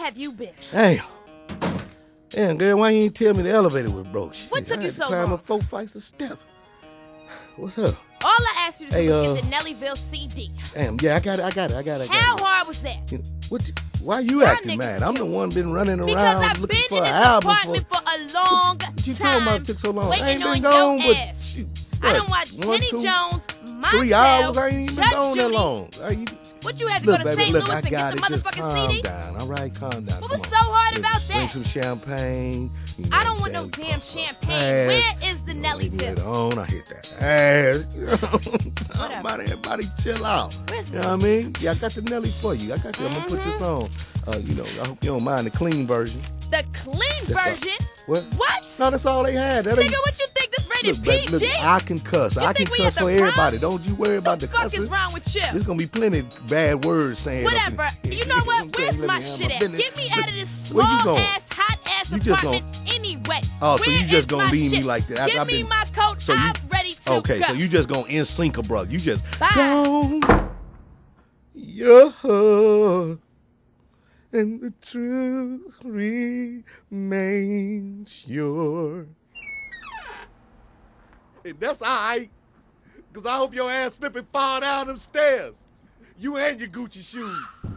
have you been? Damn. Damn, girl, why you ain't tell me the elevator was broke? Shit, What took you so climb long? up 4 flights of steps. What's up? All I asked you to do was Hey, get the Nellyville CD. Damn, yeah, I got it. How hard was that? Why you Y'all acting niggas mad? I'm the stupid. one been running around Because I've looking been for in an this album apartment for a long What you time. talking about it took so long? I Waiting ain't been on gone, your but ass. shoot. I what, done watched 1, Kenny 2, Jones, 3 Montel, hours. I ain't even been Judge gone that Judy. long. What, you had to go to St. Louis I and get got the it. Just motherfucking calm CD? down. All right, calm down. What Come was on. so hard about Bring that? some champagne. You know I don't what want I'm no saying? damn champagne. Where is the Later Nellyville? on, I hit that ass. Everybody chill out. Where's the You know what I mean? Yeah, I got the Nelly for you. I got you. I'm going to put this on. I hope you don't mind the clean version. The clean version? What? What? No, that's all they had. That ain't... Nigga, what you think this rated Look, PG? I can cuss. I can think we cuss at the for everybody. prom? Don't you worry about the fuck cussing. is wrong with you? There's going to be plenty of bad words saying. Whatever. You know what? Where's my shit at? Get me out of this small ass, hot ass apartment anyway. Oh, so you just gonna gonna leave me like that? Give me my coat. I'm ready to go. Okay, so you just gonna in-sync a brother. You just Bye. don't your heart, and the truth remains sure. And that's all right, because I hope your ass slip and fall down them stairs. You and your Gucci shoes.